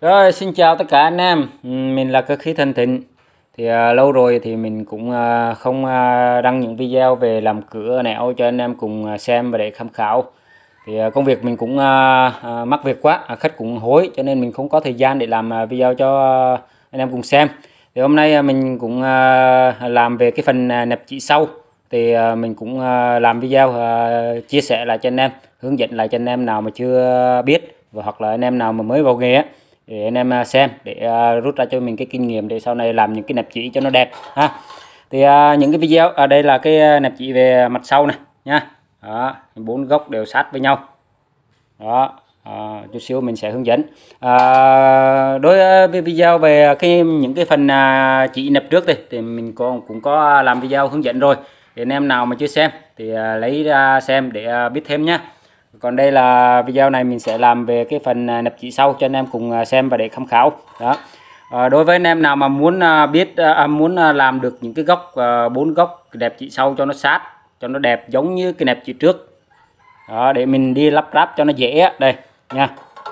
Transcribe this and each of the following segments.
Rồi, xin chào tất cả anh em. Mình là Cơ Khí Thân Thịnh. Lâu rồi thì mình cũng không đăng những video về làm cửa nẻo cho anh em cùng xem và để tham khảo. Công việc mình cũng mắc việc quá, khách cũng hối cho nên mình không có thời gian để làm video cho anh em cùng xem. Thì hôm nay mình cũng làm về cái phần nẹp chỉ sau. Mình cũng làm video chia sẻ lại cho anh em, hướng dẫn lại cho anh em nào mà chưa biết và hoặc là anh em nào mà mới vào nghề á, để anh em xem để rút ra cho mình cái kinh nghiệm để sau này làm những cái nẹp chỉ cho nó đẹp ha. Những cái video ở đây là cái nẹp chỉ về mặt sau này nha. Đó, 4 góc đều sát với nhau. Đó, chút xíu mình sẽ hướng dẫn. Đối với video về những cái phần chỉ nẹp trước thì mình cũng có làm video hướng dẫn rồi. Để anh em nào mà chưa xem thì lấy ra xem để biết thêm nhé. Còn đây là video này mình sẽ làm về cái phần nẹp chỉ sau cho anh em cùng xem và để tham khảo. Đó. Đối với anh em nào mà muốn muốn làm được những cái góc 4 góc nẹp chỉ sau cho nó sát, cho nó đẹp giống như cái nẹp chỉ trước. Đó, để mình đi lắp ráp cho nó dễ đây nha.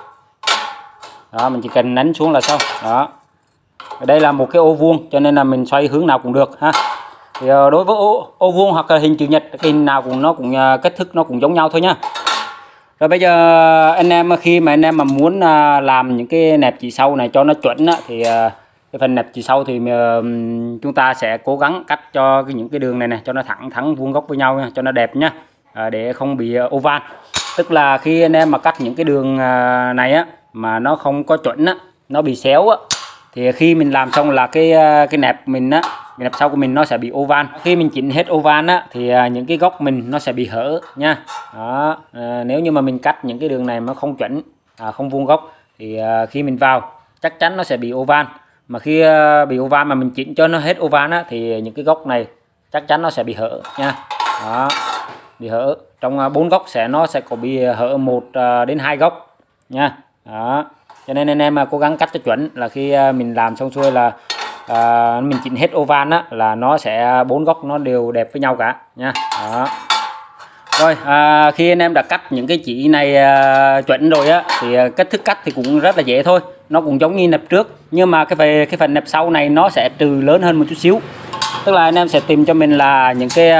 Đó, mình chỉ cần đánh xuống là xong. Đó. Ở đây là một cái ô vuông cho nên là mình xoay hướng nào cũng được ha. Đối với ô vuông hoặc là hình chữ nhật, cái hình nào cũng kích thước nó cũng giống nhau thôi nhá. Rồi bây giờ anh em khi mà anh em mà muốn làm những cái nẹp chỉ sau này cho nó chuẩn thì cái phần nẹp chỉ sau thì chúng ta sẽ cố gắng cắt cho những cái đường này cho nó thẳng vuông góc với nhau nha, cho nó đẹp nhá, để không bị oval. Tức là khi anh em mà cắt những cái đường này mà nó không có chuẩn nó bị xéo thì khi mình làm xong là cái nẹp mình cái nẹp sau của mình nó sẽ bị oval. Khi mình chỉnh hết oval thì những cái góc mình nó sẽ bị hở nha. Đó, nếu như mà mình cắt những cái đường này nó không chuẩn, không vuông góc thì khi mình vào chắc chắn nó sẽ bị oval. Mà khi bị oval mà mình chỉnh cho nó hết oval thì những cái góc này chắc chắn nó sẽ bị hở nha. Đó, bị hở. Trong 4 góc nó sẽ có bị hở 1 đến 2 góc nha. Đó, cho nên anh em cố gắng cắt cho chuẩn, là khi mình làm xong xuôi là mình chỉnh hết oval là nó sẽ 4 góc nó đều đẹp với nhau cả nha. Đó. Rồi khi anh em đã cắt những cái chỉ này chuẩn rồi thì cách thức cắt thì cũng rất là dễ thôi, nó cũng giống như nẹp trước, nhưng mà cái phần nẹp sau này nó sẽ trừ lớn hơn một chút xíu. Tức là anh em sẽ tìm cho mình là những cái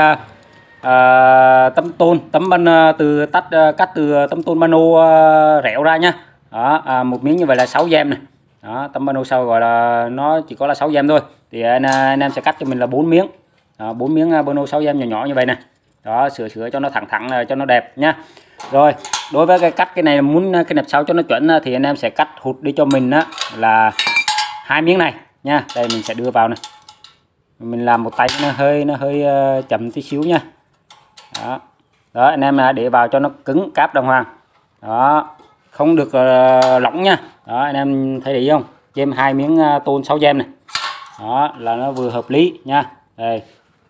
cắt từ tấm tôn pano rẽo ra nhá. Đó, một miếng như vậy là 6 gem này. Đó, tấm pano sau gọi là nó chỉ có là 6 gem thôi, thì anh em sẽ cắt cho mình là 4 miếng. Đó, 4 miếng pano 6 gem nhỏ nhỏ như vậy này. Đó, sửa cho nó thẳng cho nó đẹp nhá. Rồi đối với cái này muốn cái nẹp sau cho nó chuẩn thì anh em sẽ cắt hụt đi cho mình là 2 miếng này nha. Đây mình sẽ đưa vào này, mình làm một tay nó hơi chậm tí xíu nha. Đó. Đó, anh em để vào cho nó cứng cáp đàng hoàng. Đó, không được lỏng nha. Đó, anh em thấy được không, thêm 2 miếng tôn 6 gem này. Đó là nó vừa hợp lý nha. Đây.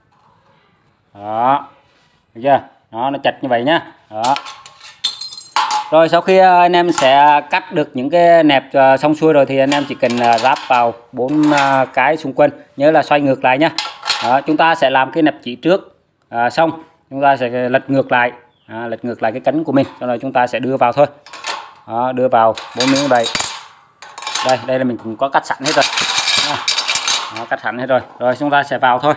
Đó, được chưa? Đó, nó chặt như vậy nhá. Đó. Rồi sau khi anh em sẽ cắt được những cái nẹp xong xuôi rồi thì anh em chỉ cần ráp vào 4 cái xung quanh, nhớ là xoay ngược lại nhá. Đó, chúng ta sẽ làm cái nẹp chỉ trước, xong chúng ta sẽ lật ngược lại, lật ngược lại cái cánh của mình, sau đó chúng ta sẽ đưa vào thôi. Đó, đưa vào 4 miếng vậy. Đây là mình cũng có cắt sẵn hết rồi. Đó, cắt sẵn hết rồi. Rồi chúng ta sẽ vào thôi.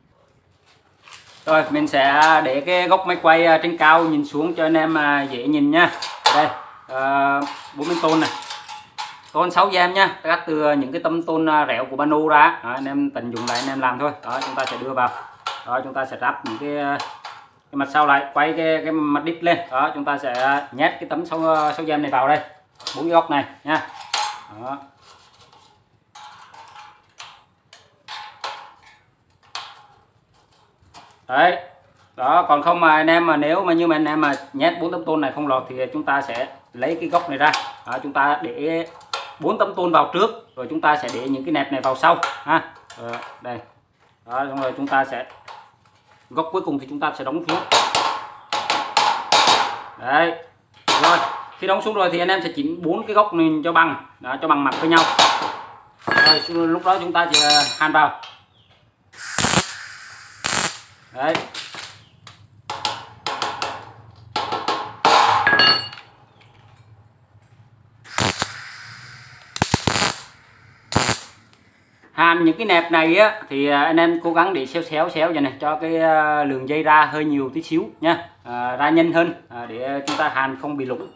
Rồi mình sẽ để cái góc máy quay trên cao nhìn xuống cho anh em dễ nhìn nha. Đây 4 miếng tôn này, tôn 6 gem nha, cắt từ những cái tấm tôn rẽo của pano ra. Đó, anh em tận dụng lại anh em làm thôi. Đó, chúng ta sẽ đưa vào. Đó, chúng ta sẽ ráp những cái mặt sau lại, quay cái mặt đít lên. Đó, chúng ta sẽ nhét cái tấm 6 gem này vào đây, 4 cái góc này nha. Đó. Đấy. Đó, còn không mà anh em mà nếu mà anh em mà nhét 4 tấm tôn này không lọt thì chúng ta sẽ lấy cái góc này ra. Đó, chúng ta để 4 tấm tôn vào trước, rồi chúng ta sẽ để những cái nẹp này vào sau ha. Đây. Đó, rồi chúng ta sẽ góc cuối cùng thì chúng ta sẽ đóng xuống. Đấy. Rồi, khi đóng xuống rồi thì anh em sẽ chỉnh 4 cái góc mình cho bằng, đó, cho bằng mặt với nhau. Rồi lúc đó chúng ta chỉ hàn vào. Đấy. hàn những cái nẹp này á thì anh em cố gắng để xéo vậy này, cho cái lượng dây ra hơi nhiều tí xíu nha, ra nhanh hơn, để chúng ta hàn không bị lủng.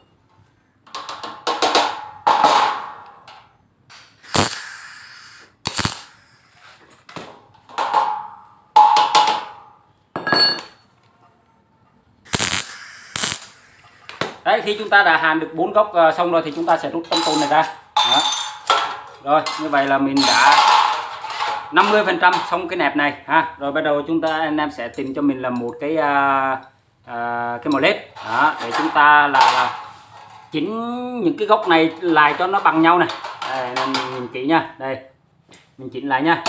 Đấy, khi chúng ta đã hàn được 4 góc xong rồi thì chúng ta sẽ rút tấm tôn này ra. Đó. Rồi, như vậy là mình đã 50% xong cái nẹp này ha. Rồi bắt đầu chúng ta, anh em sẽ tìm cho mình là một cái màu led đó, để chúng ta là chỉnh những cái góc này lại cho nó bằng nhau này. Đây, anh em nhìn kỹ nha. Đây, mình chỉnh lại nha.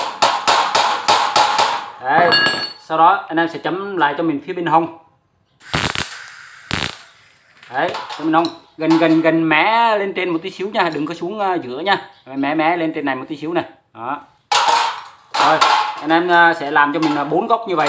Đấy, sau đó anh em sẽ chấm lại cho mình phía bên hông. Đấy, bên hông gần mé lên trên một tí xíu nha, đừng có xuống giữa nha, mé lên trên này một tí xíu này. Đó. Rồi, anh em sẽ làm cho mình 4 góc như vậy.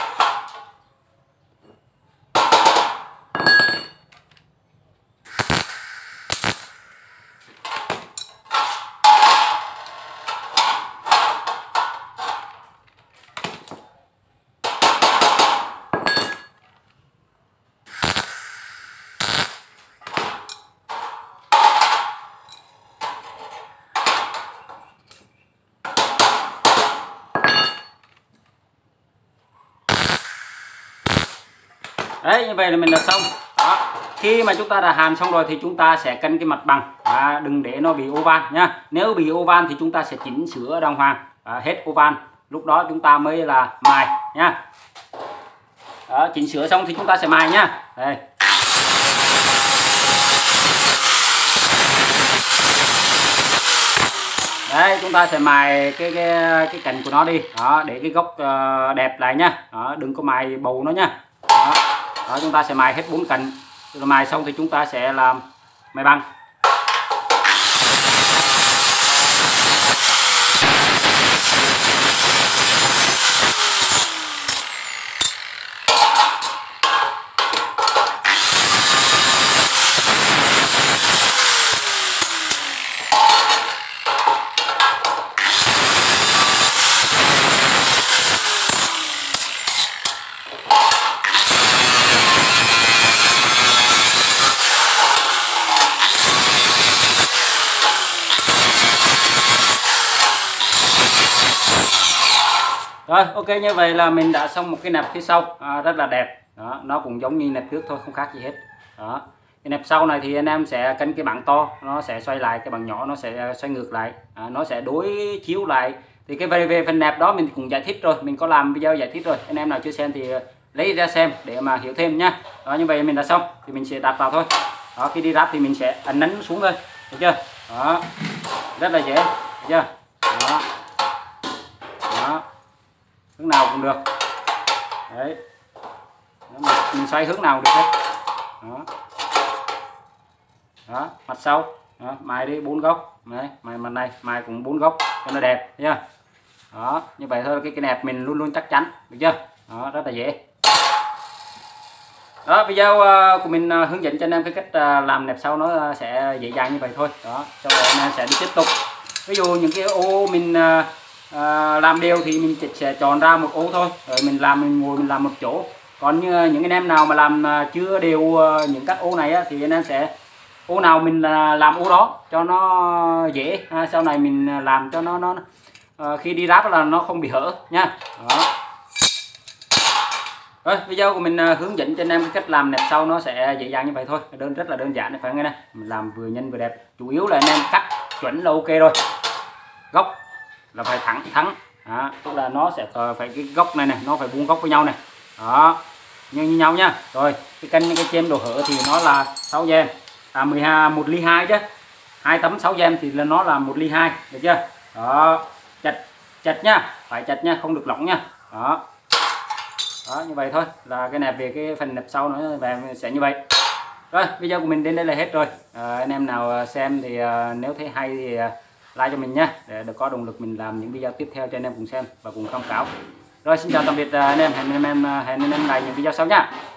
Đấy, như vậy là mình đã xong. Đó. Khi mà chúng ta đã hàn xong rồi thì chúng ta sẽ cân cái mặt bằng, đừng để nó bị oval nha. Nếu bị oval thì chúng ta sẽ chỉnh sửa đàng hoàng, hết oval, lúc đó chúng ta mới là mài nha. Đó, chỉnh sửa xong thì chúng ta sẽ mài nha. Đây. Đấy, chúng ta sẽ mài cái cạnh của nó đi. Đó, để cái gốc đẹp lại nha. Đó, đừng có mài bầu nó nha. Đó. Đó, chúng ta sẽ mài hết 4 cạnh. Rồi mài xong thì chúng ta sẽ làm mài băng. Rồi, ok, như vậy là mình đã xong một cái nẹp phía sau rất là đẹp. Đó, nó cũng giống như nẹp trước thôi, không khác gì hết. Đó. Cái nẹp sau này thì anh em sẽ cân cái bằng to, nó sẽ xoay lại, cái bằng nhỏ nó sẽ xoay ngược lại, nó sẽ đối chiếu lại. Thì cái về phần nẹp đó mình cũng giải thích rồi, mình có làm video giải thích rồi. Anh em nào chưa xem thì lấy ra xem để mà hiểu thêm nhá. Đó, như vậy mình đã xong thì mình sẽ đặt vào thôi. Đó, khi đi ráp thì mình sẽ ấn xuống thôi, được chưa? Đó, rất là dễ, được chưa? Đó. Đó. Hướng nào cũng được. Đấy. Mình xoay hướng nào cũng được đấy. Đó. Đó, mặt sau. Đó, mài đi 4 góc. Đấy, mài mặt này, mài cũng 4 góc cho nó đẹp nha. Đó, như vậy thôi, cái nẹp mình luôn luôn chắc chắn, được chưa? Đó, rất là dễ. Đó, video của mình hướng dẫn cho anh em cái cách làm nẹp sau nó sẽ dễ dàng như vậy thôi. Đó, sau đó anh em sẽ đi tiếp tục. Ví dụ những cái ô mình làm đều thì mình chỉ sẽ chọn ra một ô thôi, rồi mình ngồi mình làm một chỗ. Còn như những anh em nào mà làm chưa đều những các ô này á, thì anh em sẽ ô nào mình làm ô đó cho nó dễ, sau này mình làm cho nó khi đi ráp là nó không bị hở nha. Đó. Rồi, video của mình hướng dẫn cho anh em cái cách làm nẹp sau nó sẽ dễ dàng như vậy thôi, rất là đơn giản, phải không này, mình làm vừa nhanh vừa đẹp, chủ yếu là anh em cắt chuẩn là ok rồi. Góc là phải thẳng, tức là nó sẽ phải cái góc này nó phải vuông góc với nhau này. Đó, như nhau nha. Rồi cái cân cái chêm độ hở thì nó là 6 gem, 1 ly 2 chứ, 2 tấm 6 gem thì là nó là 1 ly 2, được chưa? Đó, chặt nha, phải chặt nha, không được lỏng nha. Đó. Đó, như vậy thôi là cái nẹp về cái phần nẹp sau nó về sẽ như vậy. Rồi, video của mình đến đây là hết rồi. Anh em nào xem thì nếu thấy hay thì like cho mình nhé, để được có động lực mình làm những video tiếp theo cho anh em cùng xem và cùng tham khảo. Rồi, xin chào tạm biệt anh em, hẹn anh em lại những video sau nhá.